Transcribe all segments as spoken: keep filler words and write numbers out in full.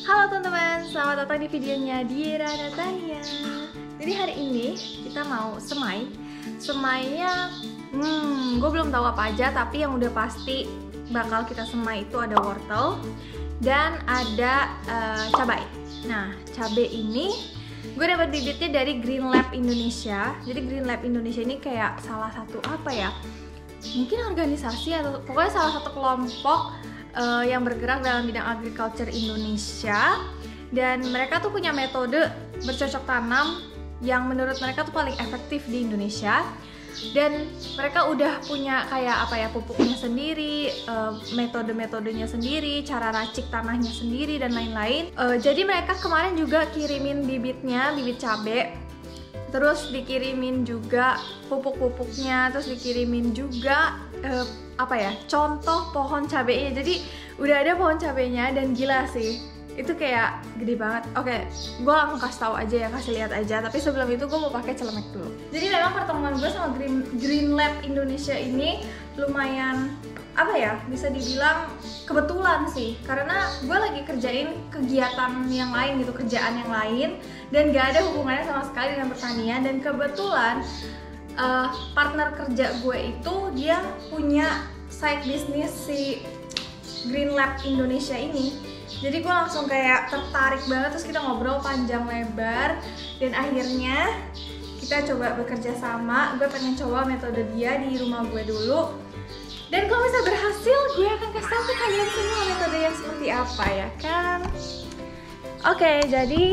Halo teman-teman, selamat datang di videonya Diera Natania. Jadi hari ini kita mau semai. Semainya, hmm, gue belum tahu apa aja, tapi yang udah pasti bakal kita semai itu ada wortel dan ada uh, cabai. Nah, cabai ini gue dapat bibitnya dari Green Lab Indonesia. Jadi Green Lab Indonesia ini kayak salah satu apa ya? Mungkin organisasi atau pokoknya salah satu kelompok Uh, yang bergerak dalam bidang agriculture Indonesia, dan mereka tuh punya metode bercocok tanam yang menurut mereka tuh paling efektif di Indonesia, dan mereka udah punya kayak apa ya, pupuknya sendiri, uh, metode-metodenya sendiri, cara racik tanahnya sendiri dan lain-lain. Uh, jadi mereka kemarin juga kirimin bibitnya, bibit cabai, terus dikirimin juga pupuk-pupuknya, terus dikirimin juga uh, apa ya, contoh pohon cabenya. Jadi udah ada pohon cabenya dan gila sih, itu kayak gede banget. Oke, gue langsung kasih tahu aja ya, kasih lihat aja. Tapi sebelum itu gue mau pakai celemek dulu. Jadi memang pertemuan gue sama Green, Green Lab Indonesia ini lumayan apa ya, bisa dibilang kebetulan sih, karena gue lagi kerjain kegiatan yang lain gitu, kerjaan yang lain, dan gak ada hubungannya sama sekali dengan pertanian. Dan kebetulan uh, partner kerja gue itu dia punya side business si Green Lab Indonesia ini. Jadi gue langsung kayak tertarik banget, terus kita ngobrol panjang lebar, dan akhirnya kita coba bekerja sama. Gue pengen coba metode dia di rumah gue dulu, dan kalau bisa berhasil, gue akan kasih tahu ke kalian semua metode yang seperti apa ya kan. Oke, jadi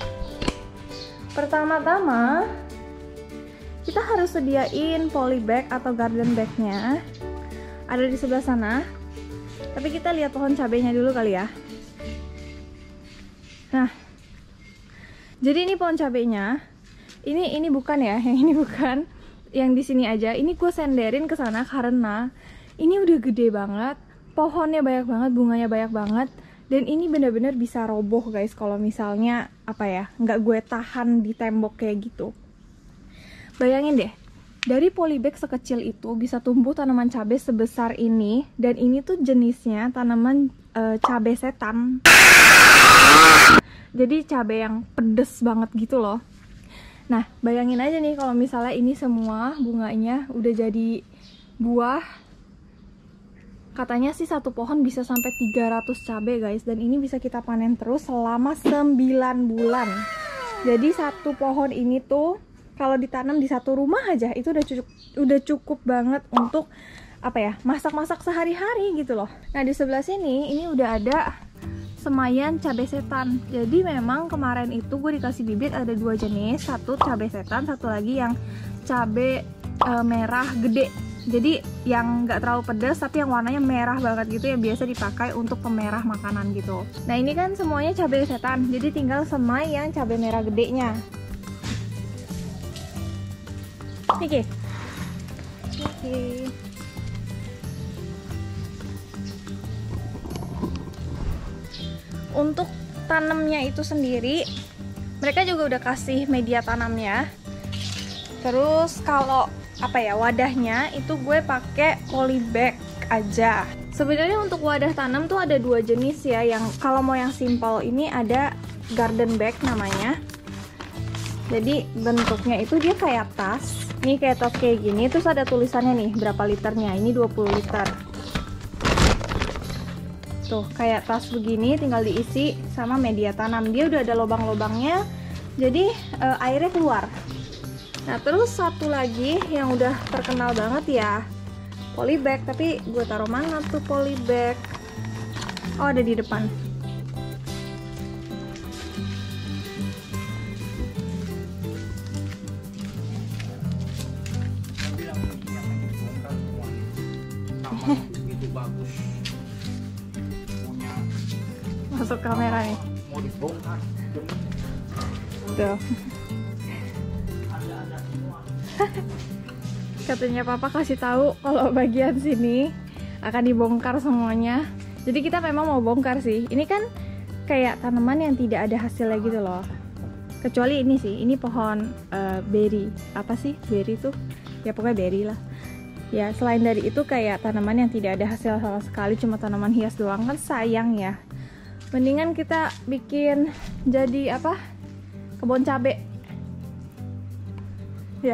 pertama-tama kita harus sediain polybag atau garden bagnya. Ada di sebelah sana. Tapi kita lihat pohon cabenya dulu kali ya. Nah, jadi ini pohon cabenya. Ini ini bukan ya, yang ini bukan. Yang di sini aja. Ini gue senderin ke sana karena ini udah gede banget, pohonnya banyak banget, bunganya banyak banget, dan ini bener-bener bisa roboh guys kalau misalnya apa ya, nggak gue tahan di tembok kayak gitu. Bayangin deh, dari polybag sekecil itu bisa tumbuh tanaman cabai sebesar ini, dan ini tuh jenisnya tanaman e, cabai setan. Jadi cabai yang pedes banget gitu loh. Nah, bayangin aja nih kalau misalnya ini semua bunganya udah jadi buah. Katanya sih satu pohon bisa sampai tiga ratus cabai guys, dan ini bisa kita panen terus selama sembilan bulan. Jadi satu pohon ini tuh kalau ditanam di satu rumah aja itu udah cukup udah cukup banget untuk apa ya, masak-masak sehari-hari gitu loh. Nah, di sebelah sini ini udah ada semayan cabai setan. Jadi memang kemarin itu gue dikasih bibit ada dua jenis, satu cabai setan, satu lagi yang cabai e, merah gede. Jadi yang nggak terlalu pedas tapi yang warnanya merah banget gitu, yang biasa dipakai untuk pemerah makanan gitu. Nah, ini kan semuanya cabai setan, jadi tinggal semai yang cabai merah gedenya. Oke. Oke. Untuk tanamnya itu sendiri, mereka juga udah kasih media tanamnya. Terus kalau apa ya, wadahnya itu gue pakai polybag aja. Sebenarnya untuk wadah tanam tuh ada dua jenis ya. Yang kalau mau yang simple ini ada garden bag namanya. Jadi bentuknya itu dia kayak tas. Ini kayak tas kayak gini, terus ada tulisannya nih berapa liternya. Ini dua puluh liter. Tuh, kayak tas begini, tinggal diisi sama media tanam. Dia udah ada lubang-lubangnya. Jadi e, airnya keluar. Nah, terus satu lagi yang udah terkenal banget ya, polybag. Tapi gue taruh mana tuh polybag? Oh, ada di depan. Masuk kamera nih. Mau dibongkar. Tuh. Katanya papa kasih tahu kalau bagian sini akan dibongkar semuanya. Jadi kita memang mau bongkar sih. Ini kan kayak tanaman yang tidak ada hasilnya gitu loh. Kecuali ini sih, ini pohon uh, berry. Apa sih berry tuh? Ya pokoknya berry lah. Ya selain dari itu kayak tanaman yang tidak ada hasil sama sekali, cuma tanaman hias doang, kan sayang ya. Mendingan kita bikin jadi apa? Kebun cabe. Ya.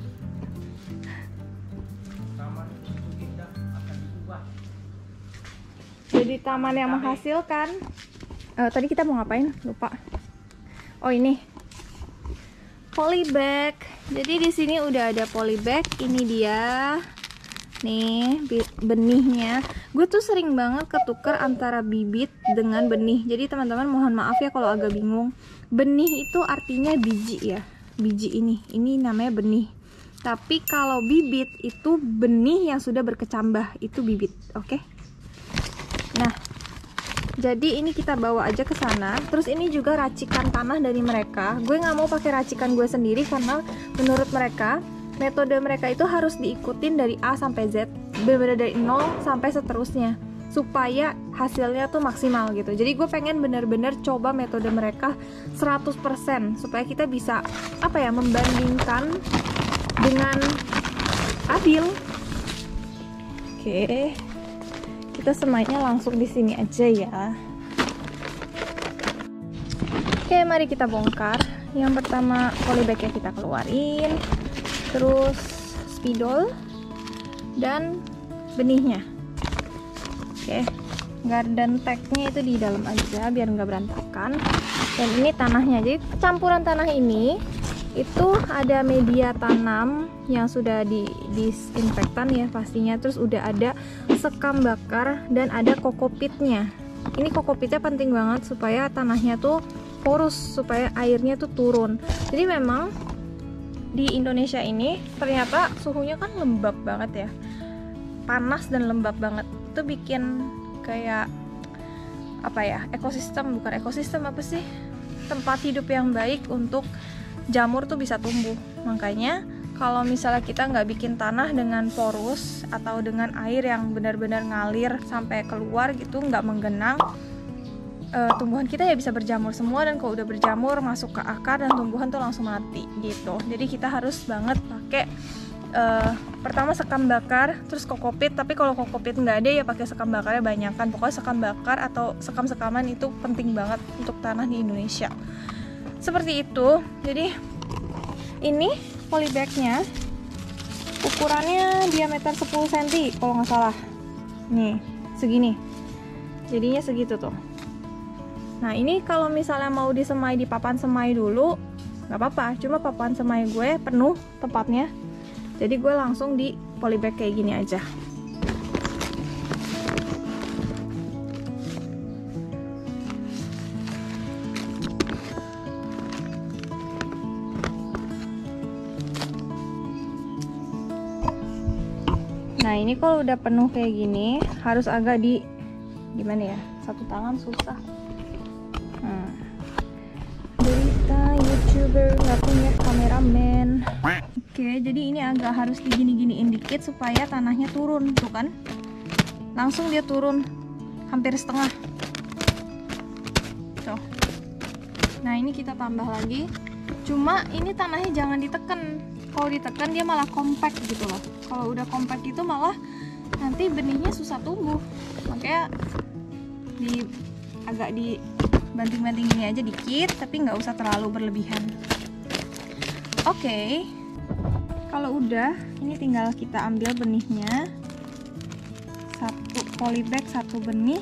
Jadi taman yang menghasilkan. Uh, tadi kita mau ngapain? Lupa. Oh ini. Polybag. Jadi di sini udah ada polybag. Ini dia. Nih benihnya. Gue tuh sering banget ketukar antara bibit dengan benih. Jadi teman-teman mohon maaf ya kalau agak bingung. Benih itu artinya biji ya. Biji ini. Ini namanya benih. Tapi kalau bibit itu benih yang sudah berkecambah. Itu bibit. Oke. Okay? Nah, jadi ini kita bawa aja ke sana. Terus ini juga racikan tanah dari mereka. Gue nggak mau pakai racikan gue sendiri karena menurut mereka metode mereka itu harus diikutin dari A sampai Z, bener-bener dari nol sampai seterusnya, supaya hasilnya tuh maksimal gitu. Jadi gue pengen bener-bener coba metode mereka seratus persen supaya kita bisa apa ya, membandingkan dengan adil. Oke, kita semainya langsung di sini aja ya. Oke, mari kita bongkar. Yang pertama polybagnya kita keluarin, terus spidol dan benihnya. Oke, garden tagnya itu di dalam aja biar nggak berantakan. Dan ini tanahnya. Jadi campuran tanah ini itu ada media tanam yang sudah di disinfektan ya pastinya. Terus udah ada sekam bakar dan ada kokopitnya. Ini kokopitnya penting banget supaya tanahnya tuh porus, supaya airnya tuh turun. Jadi memang di Indonesia ini ternyata suhunya kan lembab banget ya, panas dan lembab banget. Itu bikin kayak apa ya, ekosistem, bukan ekosistem apa sih, tempat hidup yang baik untuk jamur tuh bisa tumbuh. Makanya kalau misalnya kita nggak bikin tanah dengan porus atau dengan air yang benar-benar ngalir sampai keluar gitu, nggak menggenang, Uh, tumbuhan kita ya bisa berjamur semua. Dan kalau udah berjamur masuk ke akar dan tumbuhan tuh langsung mati gitu. Jadi kita harus banget pakai uh, pertama sekam bakar, terus kokopit. Tapi kalau kokopit nggak ada ya pakai sekam bakarnya banyak kan. Pokoknya sekam bakar atau sekam-sekaman itu penting banget untuk tanah di Indonesia. Seperti itu. Jadi ini polybagnya ukurannya diameter sepuluh sentimeter kalau nggak salah. Nih segini. Jadinya segitu tuh. Nah ini kalau misalnya mau disemai di papan semai dulu nggak apa-apa, cuma papan semai gue penuh tempatnya, jadi gue langsung di polybag kayak gini aja. Nah ini kalau udah penuh kayak gini harus agak di gimana ya, satu tangan susah. Hmm. Berita YouTuber nggak punya kameramen. Oke, jadi ini agak harus digini-giniin dikit supaya tanahnya turun, tuh kan? Langsung dia turun hampir setengah. Tuh. Nah ini kita tambah lagi. Cuma ini tanahnya jangan ditekan. Kalau ditekan dia malah compact gitu loh. Kalau udah compact itu malah nanti benihnya susah tumbuh. Makanya di agak di banting-banting gini aja dikit, tapi nggak usah terlalu berlebihan. Oke, okay. Kalau udah, ini tinggal kita ambil benihnya, satu polybag, satu benih,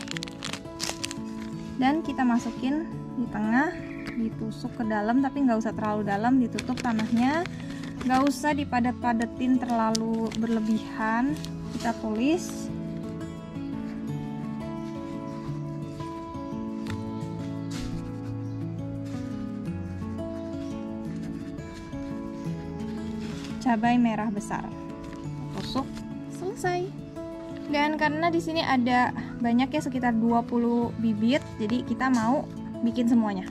dan kita masukin di tengah, ditusuk ke dalam, tapi nggak usah terlalu dalam, ditutup tanahnya, nggak usah dipadat-padatin terlalu berlebihan. Kita tulis. Cabai merah besar, tusuk, selesai. Dan karena di sini ada banyak ya, sekitar dua puluh bibit, jadi kita mau bikin semuanya.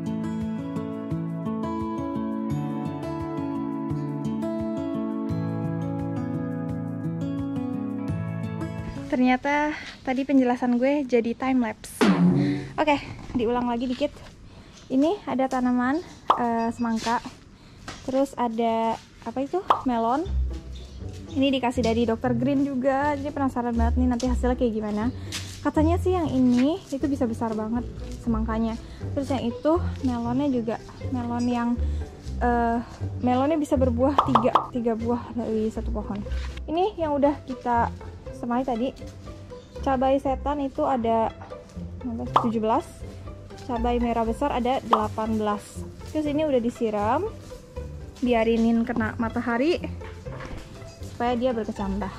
Ternyata tadi penjelasan gue jadi time lapse. Oke, diulang lagi dikit. Ini ada tanaman uh, semangka, terus ada apa itu, melon. Ini dikasih dari dokter Green juga, jadi penasaran banget nih nanti hasilnya kayak gimana. Katanya sih yang ini itu bisa besar banget. semangkanya. Terus yang itu melonnya juga melon yang uh, melonnya bisa berbuah tiga, tiga buah dari satu pohon. Ini yang udah kita semai tadi. Cabai setan itu ada tujuh belas, cabai merah besar ada delapan belas. Terus ini udah disiram, biarinin kena matahari supaya dia berkecambah.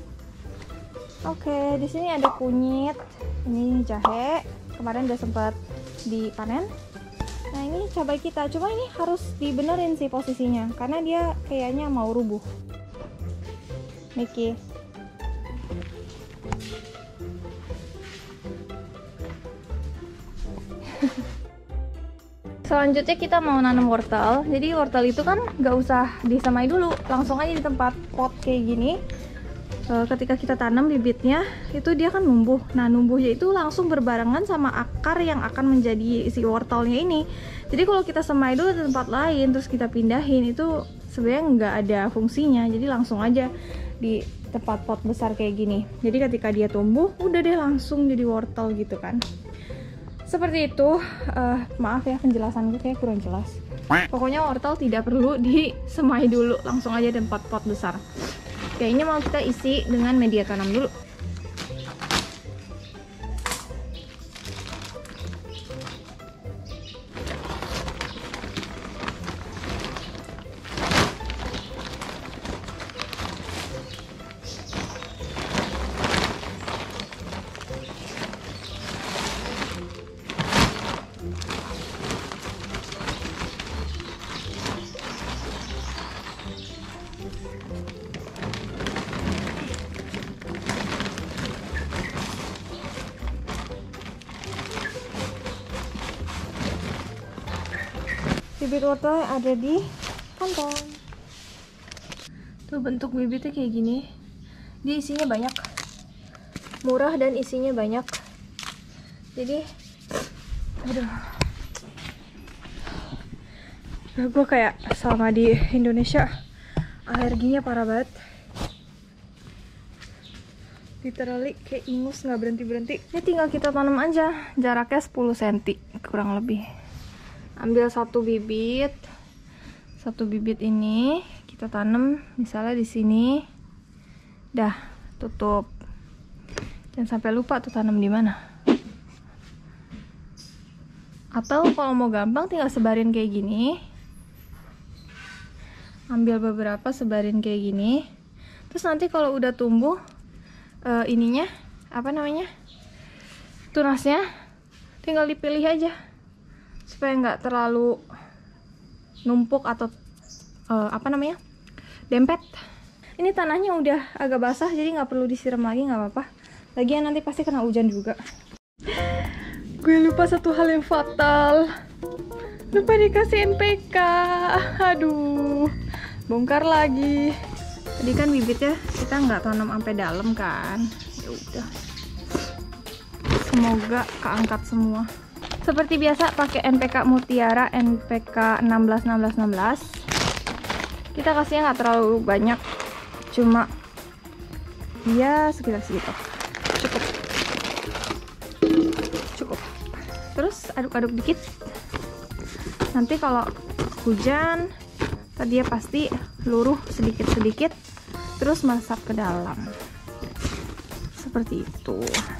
Oke, di sini ada kunyit, ini jahe, kemarin udah sempat dipanen. Nah ini cabai kita, cuma ini harus dibenerin sih posisinya, karena dia kayaknya mau rubuh. Niki. Selanjutnya kita mau nanam wortel. Jadi wortel itu kan nggak usah disemai dulu, langsung aja di tempat pot kayak gini. E, ketika kita tanam bibitnya, itu dia kan numbuh. Nah numbuhnya itu langsung berbarengan sama akar yang akan menjadi si wortelnya ini. Jadi kalau kita semai dulu di tempat lain, terus kita pindahin, itu sebenarnya nggak ada fungsinya. Jadi langsung aja di tempat pot besar kayak gini. Jadi ketika dia tumbuh, udah deh langsung jadi wortel gitu kan. Seperti itu, uh, maaf ya penjelasanku kayak kurang jelas. Pokoknya wortel tidak perlu disemai dulu, langsung aja di tempat pot besar. Kayaknya mau kita isi dengan media tanam dulu. Bibit wortel ada di kantong. Tuh bentuk bibitnya kayak gini. Dia isinya banyak, murah dan isinya banyak. Jadi, aduh, gue kayak sama di Indonesia alerginya parah banget. Literally kayak ingus nggak berhenti berhenti. Ini tinggal kita tanam aja, jaraknya sepuluh sentimeter kurang lebih. Ambil satu bibit, satu bibit ini kita tanam misalnya di sini. Dah, tutup. Jangan sampai lupa tuh tanam di mana. Atau kalau mau gampang tinggal sebarin kayak gini. Ambil beberapa, sebarin kayak gini. Terus nanti kalau udah tumbuh uh, ininya, apa namanya? Tunasnya tinggal dipilih aja. Supaya nggak terlalu numpuk atau uh, apa namanya dempet. Ini tanahnya udah agak basah, jadi nggak perlu disiram lagi, nggak apa-apa. Lagian nanti pasti kena hujan juga. Gue lupa satu hal yang fatal, lupa dikasih N P K. Aduh, bongkar lagi. Tadi kan bibitnya kita nggak tanam sampai dalam kan. Ya udah, semoga keangkat semua. Seperti biasa pakai N P K Mutiara, N P K enam belas enam belas enam belas. Kita kasihnya nggak terlalu banyak, cuma ya sekitar segitu. Cukup. Cukup. Terus aduk-aduk dikit. Nanti kalau hujan, tadi dia pasti luruh sedikit-sedikit, terus meresap ke dalam. Seperti itu.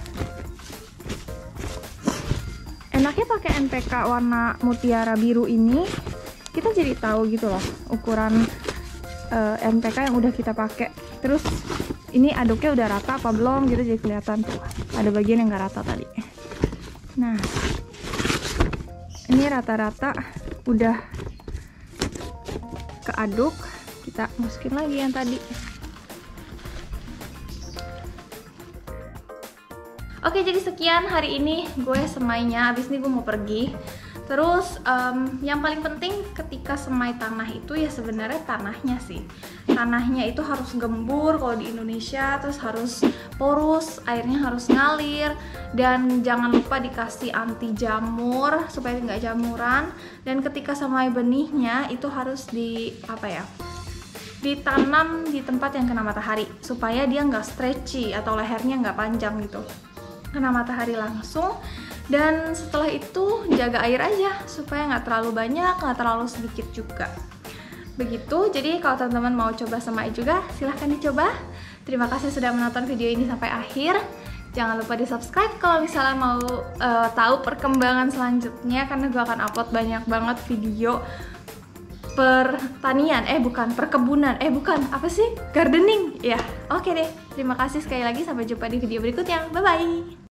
Enaknya pakai N P K warna mutiara biru ini, kita jadi tahu gitu loh ukuran uh, N P K yang udah kita pakai. Terus ini aduknya udah rata apa belum gitu, jadi kelihatan tuh ada bagian yang nggak rata tadi. Nah, ini rata-rata udah keaduk, kita masukin lagi yang tadi. Oke, jadi sekian hari ini gue semainya. Abis ini gue mau pergi. Terus um, yang paling penting ketika semai tanah itu ya sebenarnya tanahnya sih. Tanahnya itu harus gembur kalau di Indonesia, terus harus porus, airnya harus ngalir, dan jangan lupa dikasih anti jamur supaya nggak jamuran. Dan ketika semai benihnya itu harus di apa ya? ditanam di tempat yang kena matahari supaya dia nggak stretchy atau lehernya nggak panjang gitu. Kena matahari langsung, Dan setelah itu jaga air aja supaya nggak terlalu banyak, nggak terlalu sedikit juga. Begitu, jadi kalau teman-teman mau coba semai juga, silahkan dicoba. Terima kasih sudah menonton video ini sampai akhir. Jangan lupa di subscribe kalau misalnya mau uh, tahu perkembangan selanjutnya, karena gue akan upload banyak banget video pertanian, eh bukan perkebunan, eh bukan apa sih, gardening ya. Oke deh, terima kasih sekali lagi, sampai jumpa di video berikutnya, bye bye.